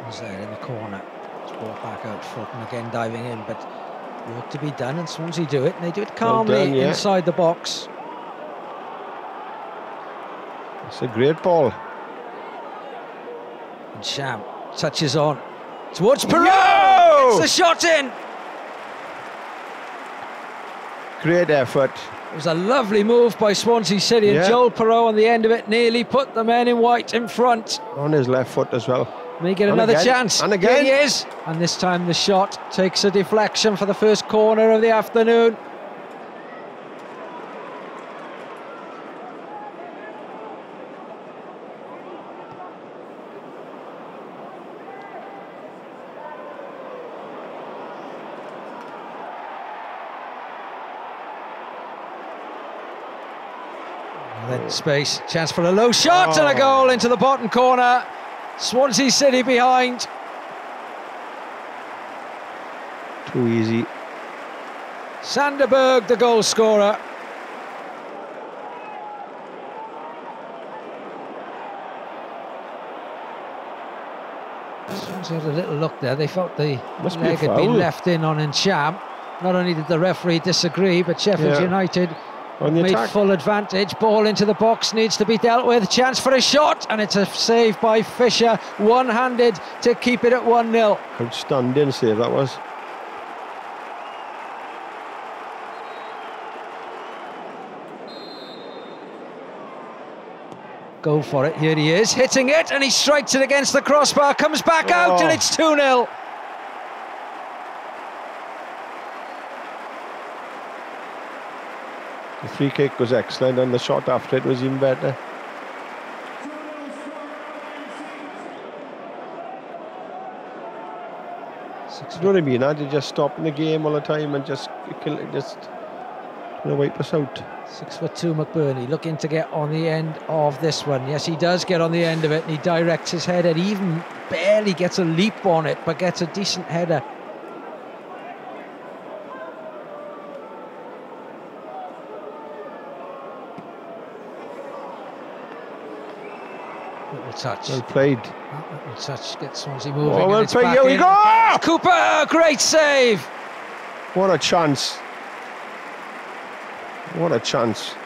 Was there in the corner. It's brought back out foot and again diving in, but work to be done, and Swansea do it, and they do it calmly well done, yeah. inside the box. It's a great ball. And Sham touches on towards Perot. Yo! Gets the shot in. Great effort. It was a lovely move by Swansea City, and Joel Perot on the end of it nearly put the men in white in front. On his left foot as well. May get another chance. And again. Here he is. And this time the shot takes a deflection for the first corner of the afternoon. Then space, chance for a low shot and a goal into the bottom corner. Swansea City behind. Too easy. Sanderberg, the goal scorer. Swansea had a little look there. They felt the leg had been left in on Encham. Not only did the referee disagree, but Sheffield United made full advantage. Ball into the box, needs to be dealt with. Chance for a shot, and it's a save by Fisher, one-handed to keep it at 1-0. Outstanding save that was. Go for it, here he is, hitting it, and he strikes it against the crossbar, comes back out, and it's 2-0. The free kick was excellent, and the shot after it was even better. You know what I mean? I did just stop in the game all the time and just wipe us out. 6'2" McBurney looking to get on the end of this one. Yes, he does get on the end of it, and he directs his header. He even barely gets a leap on it, but gets a decent header. Little touch. Well played. Little touch gets Swansea moving. Oh, well played. Here we go! Cooper, great save. What a chance. What a chance.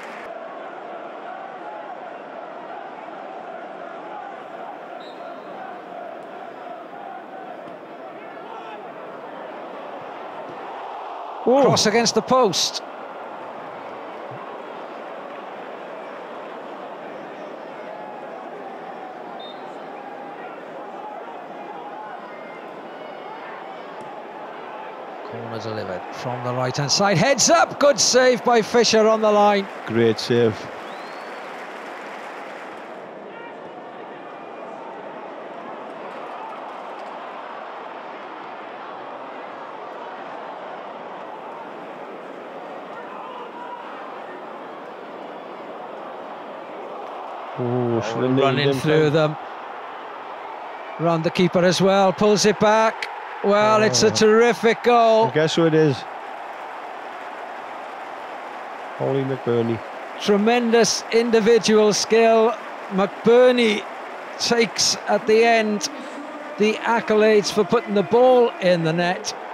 Cross against the post. Corner delivered from the right-hand side. Heads up, good save by Fisher on the line. Great save. Running through them. Round the keeper as well, pulls it back. Well, it's a terrific goal. Guess who it is? Holy McBurney. Tremendous individual skill. McBurney takes at the end the accolades for putting the ball in the net.